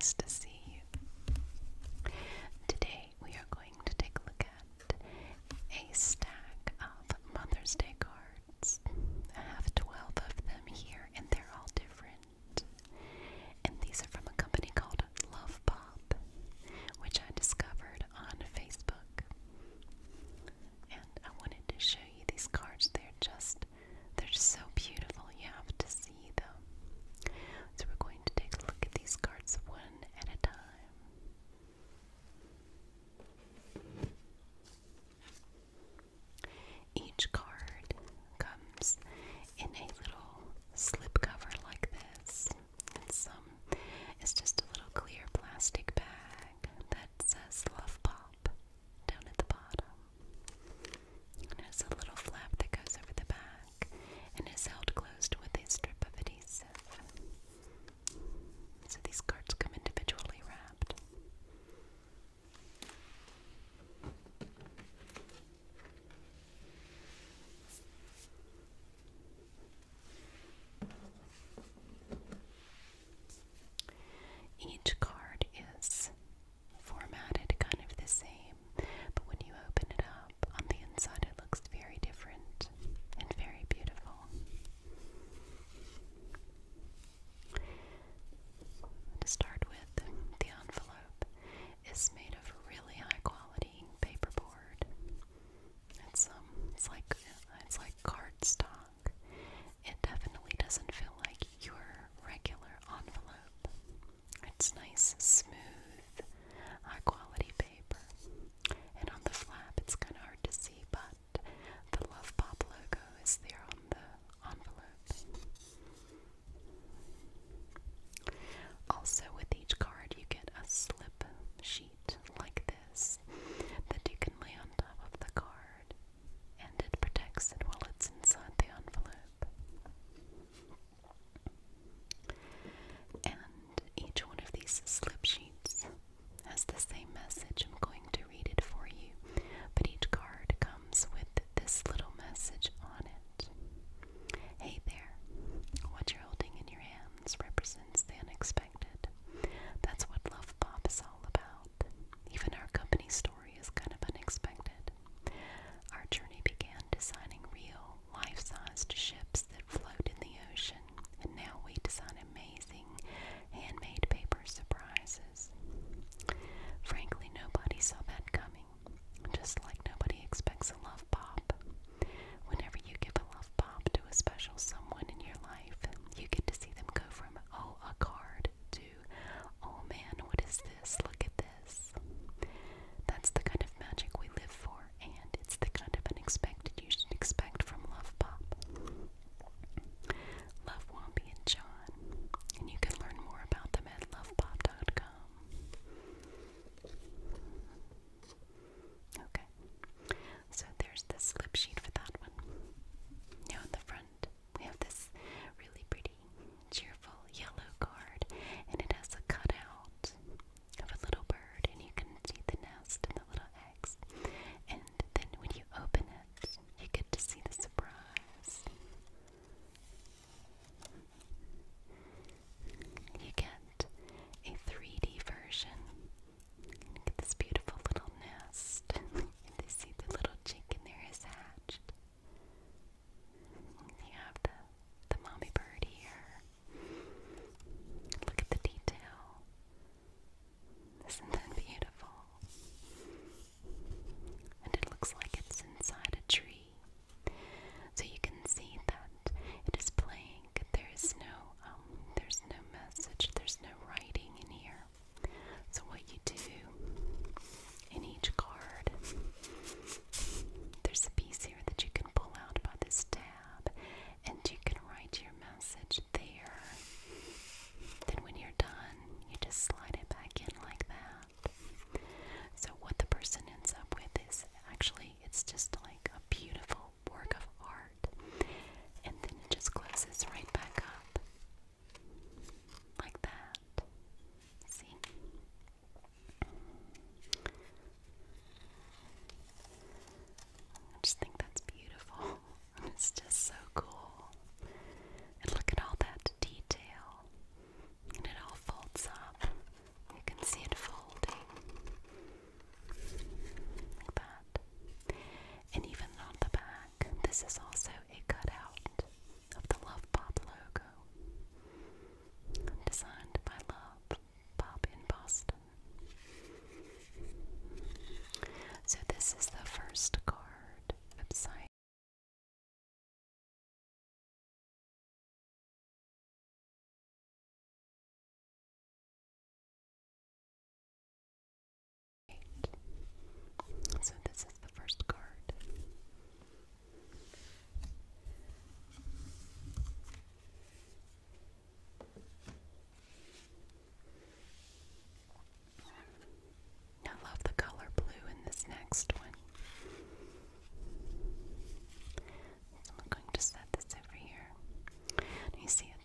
nice to see you. Today we are going to take a look at a stack of Mother's Day cards. I have 12 of them here, and they're all different. And these are from a company called Love Pop, which I discovered on Facebook. And I wanted to show you these cards. They're so beautiful. You have to see them. So we're going to take a look at these cards one at a time. Each card comes in a little slipcover like this, and some is just a little clear plastic bag that says Love Pop down at the bottom. And there's a little flap that goes over the back and is held closed with a strip of adhesive. So these cards come individually wrapped. Each card is formatted kind of the same, but when you open it up, on the inside it looks very different and very beautiful. To start with, the envelope is made of really high quality paperboard. It's like cardstock. It definitely doesn't feel like your regular envelope. It's nice, smooth, high quality paper. And on the flap, it's kind of hard to see, but the Love Pop logo is there on the envelope. Also, with each card, you get a slip sheet like this that you can lay on top of the card, and it protects it while it's inside the envelope. And each one of these slip sheets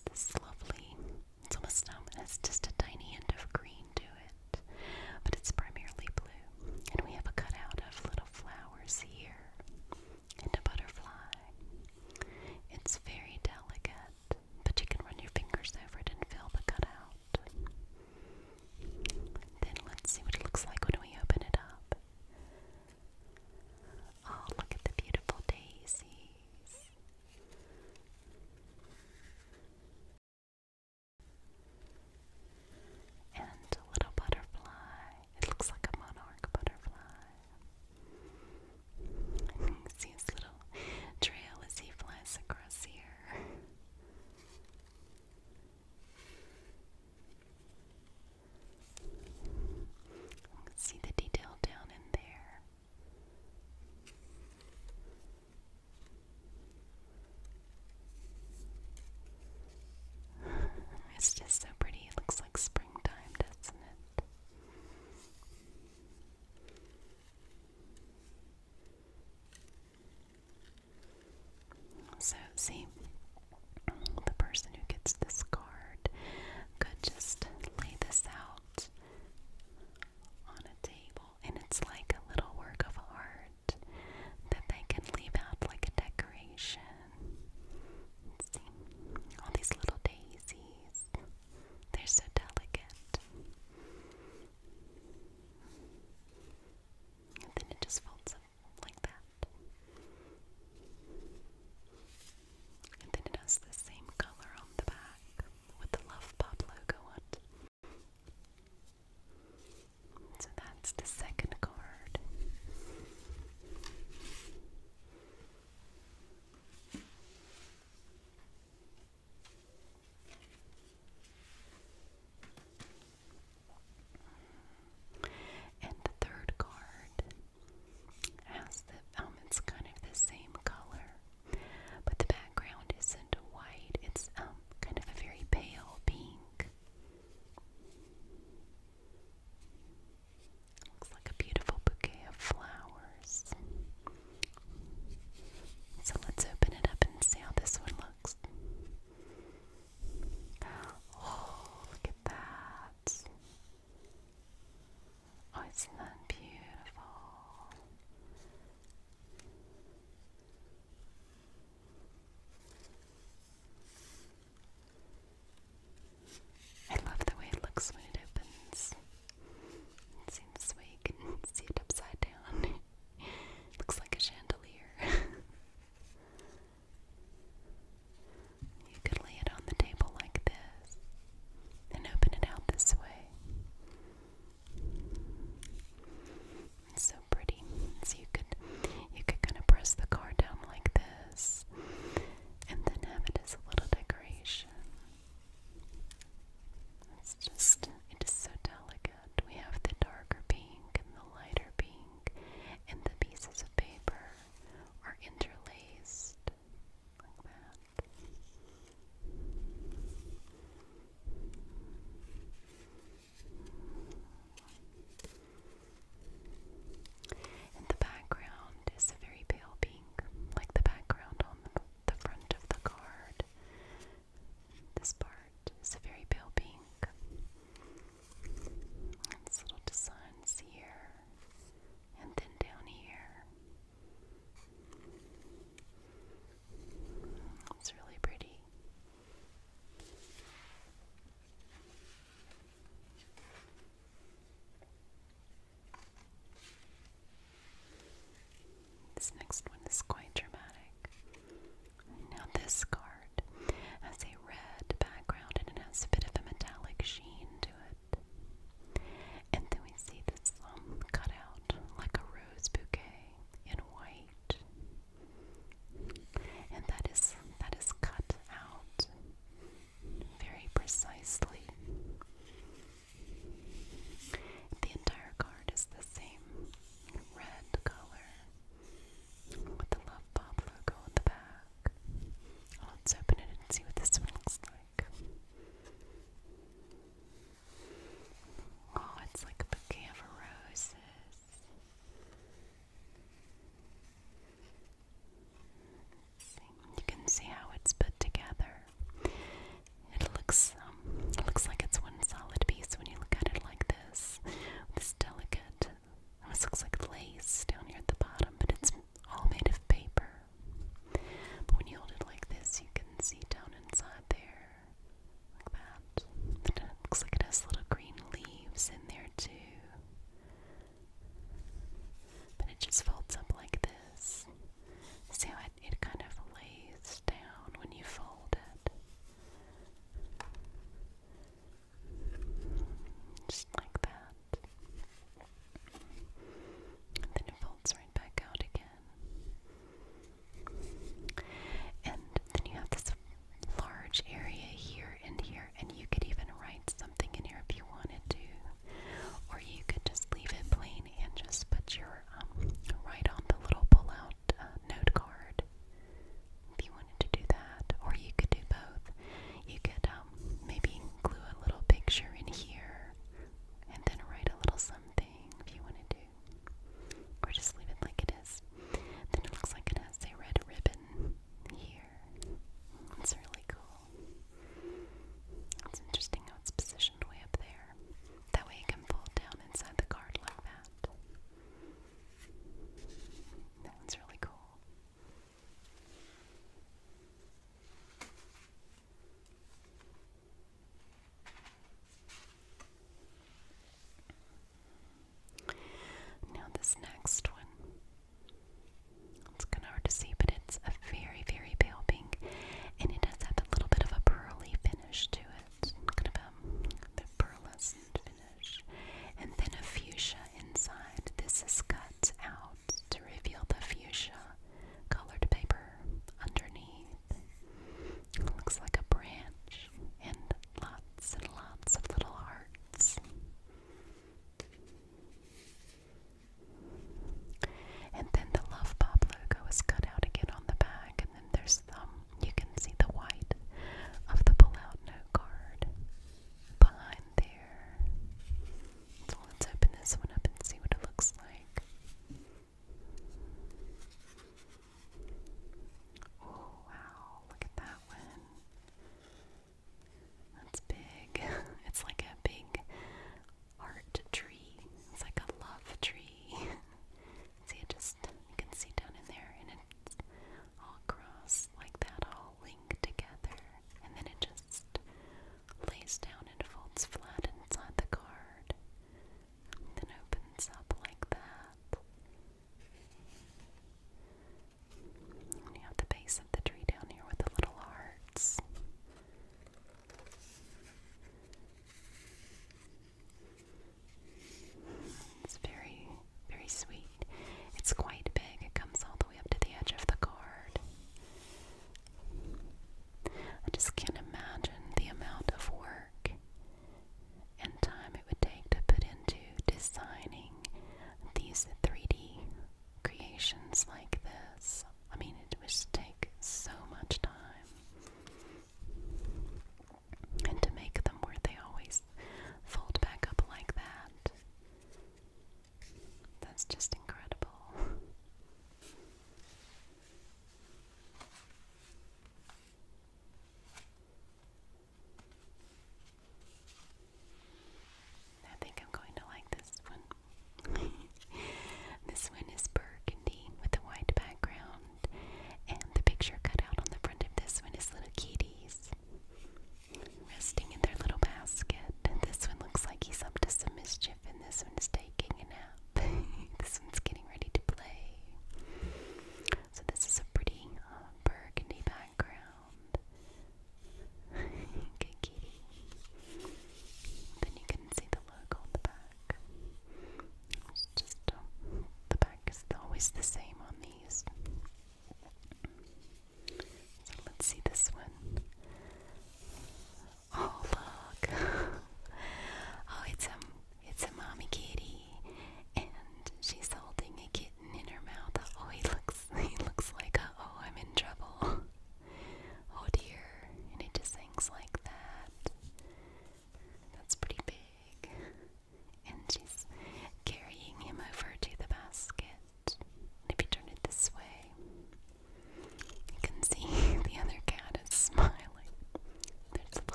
has this lovely, it's almost it has just a tiny hint of green to it, but it's primarily blue. And we have a cutout of little flowers here and a butterfly. It's very delicate, but you can run your fingers over it and feel the cutout. Then let's see what it looks like when we open it up. Oh, look at the beautiful daisies. And a little butterfly. It looks like a monarch butterfly. See his little trail as he flies across here. See the detail down in there. It's just so pretty. It looks like springtime, doesn't it? So, see, the person who gets this card could just lay this out on a table, and it's like a little work of art that they can leave out like a decoration. See, all these little daisies. They're so delicate. And then it just folds up like that. And then it has the same color on the back with the Love Pop logo on it. So that's the second card. And the third card has it's kind of the same color, but the background isn't white, it's kind of a very pale pink. Looks like a beautiful bouquet of flowers. So let's open it up and see how this one looks. Oh, look at that. Oh, isn't that beautiful? I love the way it looks when it opens. See, this way you can see it upside down. Looks like a chandelier. You could lay it on the table like this and open it out this way. It's so pretty. So you could kind of press the card down like this and then have it as a little decoration. It is so delicate. We have the darker pink and the lighter pink, and the pieces of paper are interlaced like that. And the background is a very pale pink, like the background on the front of the card. This part is a very pale pink. It's little designs here and then down here. It's really pretty. This next one is quite dramatic. Now this card has a red background and it has a bit of a metallic sheen to it. And then we see this cut out like a rose bouquet in white. And that is cut out very precisely. The entire card is the same red color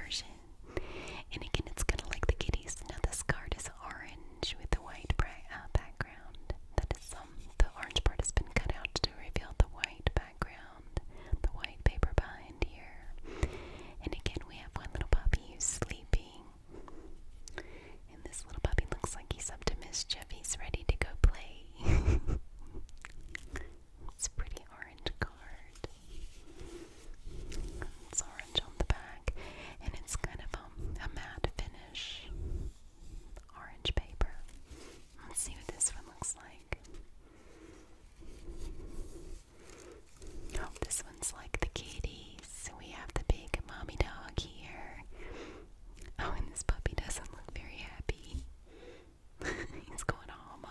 version. And again, it's kind of like the kitties. Now this card is orange with the white background. That is the orange part has been cut out to reveal the white background, the white paper behind here. And again, we have one little puppy who's sleeping. And this little puppy looks like he's up to mischief. He's ready to go play. It's a pretty orange card. It's orange on the back, and it's kind of a matte finish. Orange paper. Let's see what this one looks like. Oh, this one's like the kitties. We have the big mommy dog here. Oh, and this puppy doesn't look very happy. He's going home.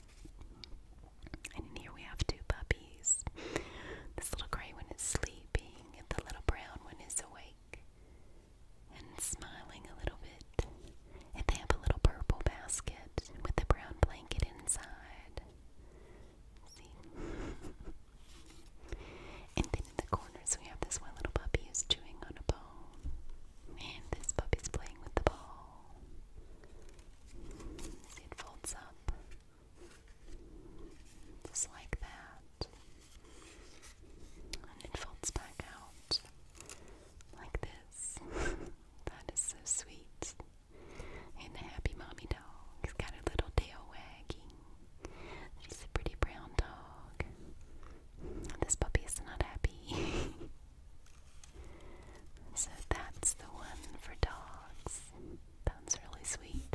And in here we have two puppies. This little gray one is sleeping, and the little brown one is awake and smiling a little bit. And they have a little purple basket with the brown blanket inside. See? And then in the corners we have this one little puppy who's chewing on a bone. And this puppy's playing with the ball. See, it folds up. Just like that. And it folds back out. Like this. That is so sweet. And a happy mommy dog. He's got her little tail wagging. She's a pretty brown dog. This puppy is not happy. So that's the one for dogs. That's really sweet.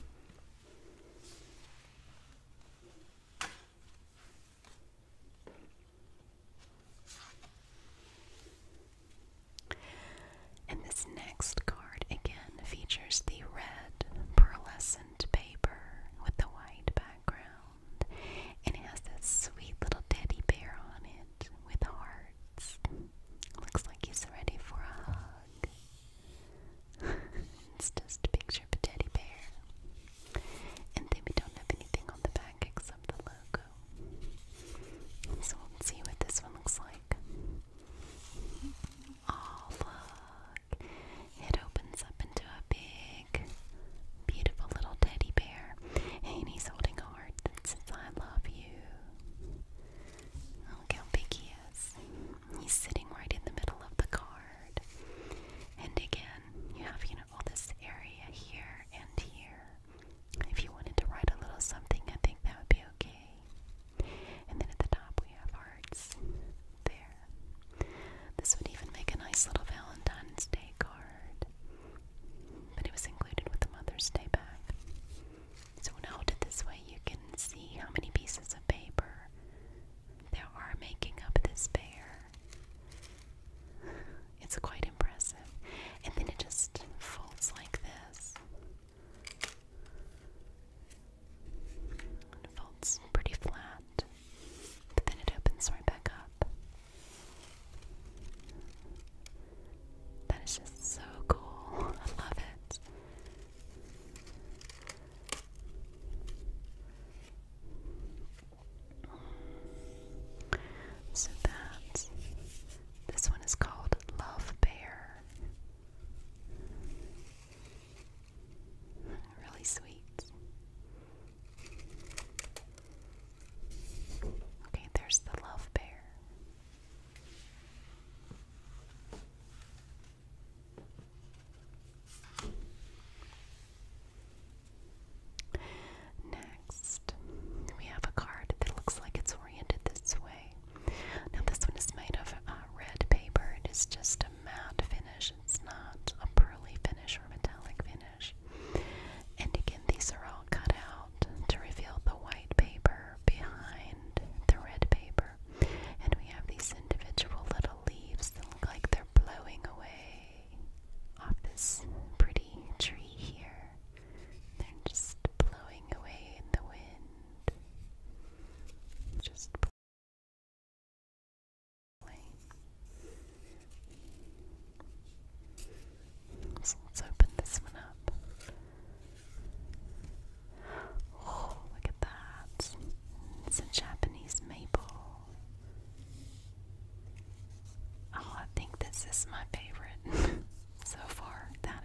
And this next card again features the red pearlescent paper with the white background. And it has this sweet little teddy bear on it with hearts. Looks like he's ready for a hug. It's just a picture of a teddy bear. And then we don't have anything on the back except the logo. So let's see what this one looks like. Oh, look. It opens up into a big, beautiful little teddy bear. And he's holding a heart that says, I love you. Look how big he is. He's sitting right in the middle of the card. And again, you have, all this area here and here. If you wanted to write a little something, I think that would be okay. And then at the top we have hearts. There. This would even make a nice little Valentine's Day card. But it was included with the Mother's Day bag. So when I hold it this way, you can see how many pieces of paper there are making up this bear. It's quite impressive. And then it just folds like this. It folds pretty flat, but then it opens right back up. That is just so cool. I love it. So this one is called Love Bear. Really sweet. Okay, there's the Love Bear. Next, we have a card that looks like it's oriented this way. Now this one is made of red paper. It is just a matte finish. It's not a pearly finish or metallic finish. And again, these are all cut out to reveal the white paper behind the red paper. And we have these individual little leaves that look like they're blowing away off this pretty tree here. They're just blowing away in the wind. Just blowing. So let's open this one up. Oh, look at that. It's a Japanese maple. Oh, I think this is my favorite so far. That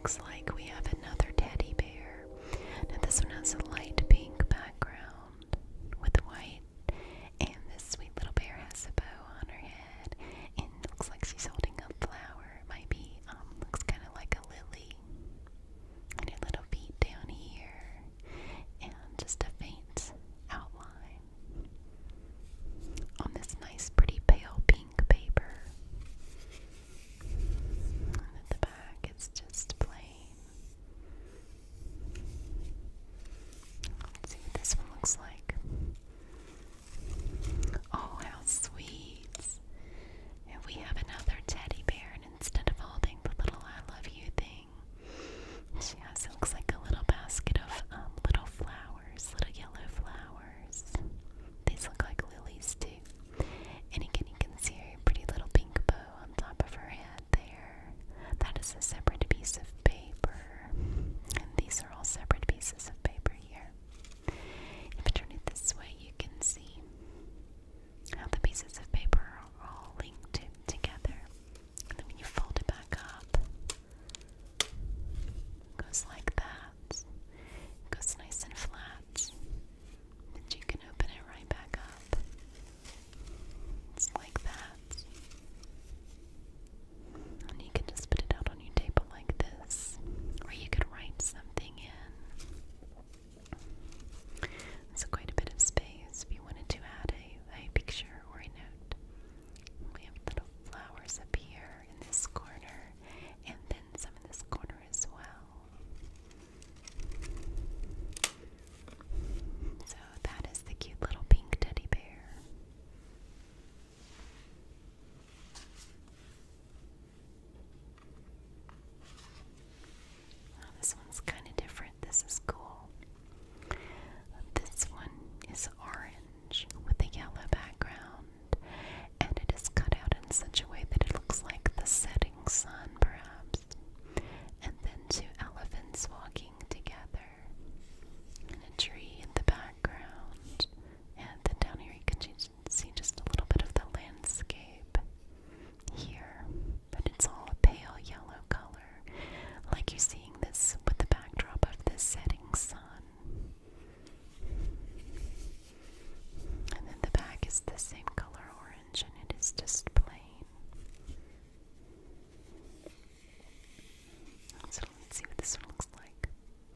looks like we have another teddy bear. Now this one has a light pink background with white, and this sweet little bear has a bow on her head, and it looks like she's holding a flower. It might be, looks kind of like a lily. And her little feet down here, and just a faint outline on this nice, pretty pale pink paper. And at the back, it's just plain. Let's see what this one looks like. Oh, how sweet. And we have another teddy bear, and instead of holding the little I love you thing, she has, it looks like a little basket of little flowers, little yellow flowers. These look like lilies too. And again, you can see her pretty little pink bow on top of her head there. That is a separate piece of paper. And these are all separate pieces of paper here. If I turn it this way, you can see how the pieces of paper are all linked together. And then when you fold it back up, it goes like that. It goes nice and flat. And you can open it right back up. It's like that. And you can just put it out on your table like this. Or you could write something in. It's quite a bit of space if you wanted to add a picture or a note. We have little flowers up here in this corner, and then some in this corner as well. So that is the cute little pink teddy bear. Oh, this one's kind of different. This is cool. This one is orange with a yellow background, and it is cut out in such a way that it looks like the setting sun, perhaps. And then two elephants walking together, and a tree in the background. And then down here you can see just a little bit of the landscape here, but it's all a pale yellow color, like you're seeing this with the backdrop of this setting sun. And then the back is the same color orange, and it is just plain. So let's see what this one looks like.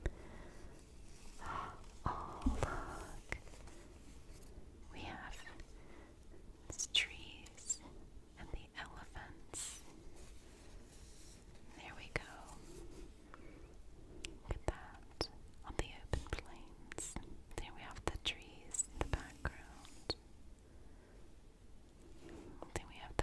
Oh, look. We have these trees and the elephants. There we go. Look at that. On the open plains. There we have the trees in the background. Then we have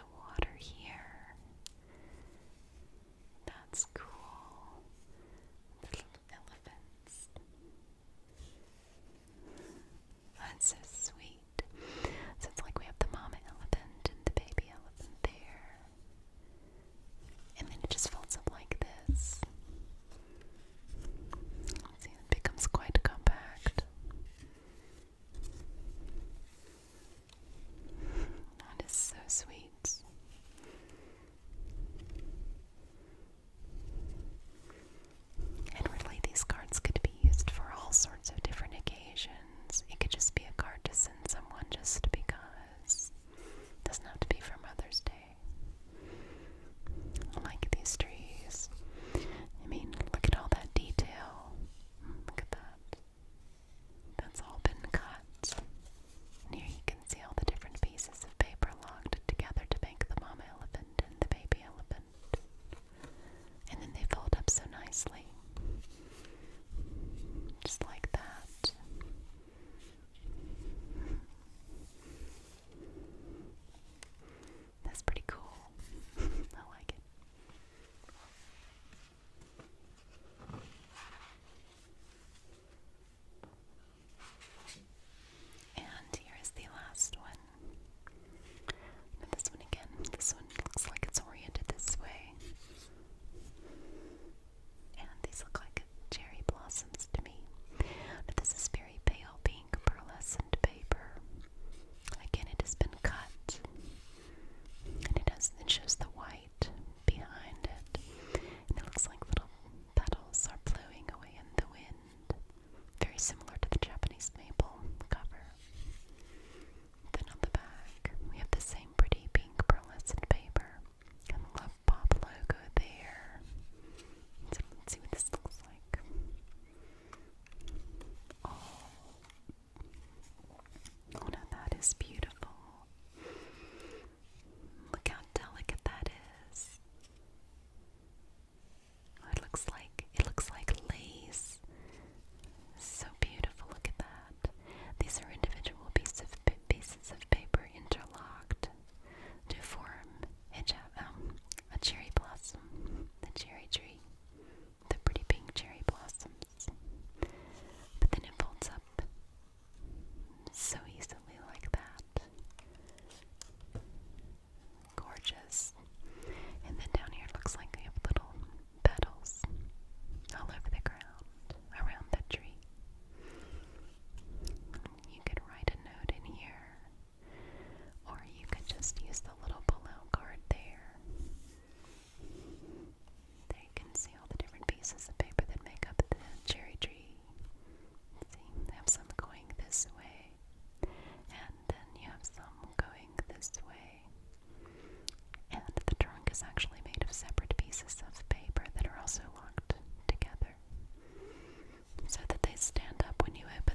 gorgeous. And then down here it looks like we have little petals all over the ground around the tree. You could write a note in here, or you could just use the little pull-out card there. There you can see all the different pieces of paper that make up the cherry tree. See, they have some going this way, and then you have some going this way. And the trunk is actually made of separate pieces of paper that are also locked together so that they stand up when you open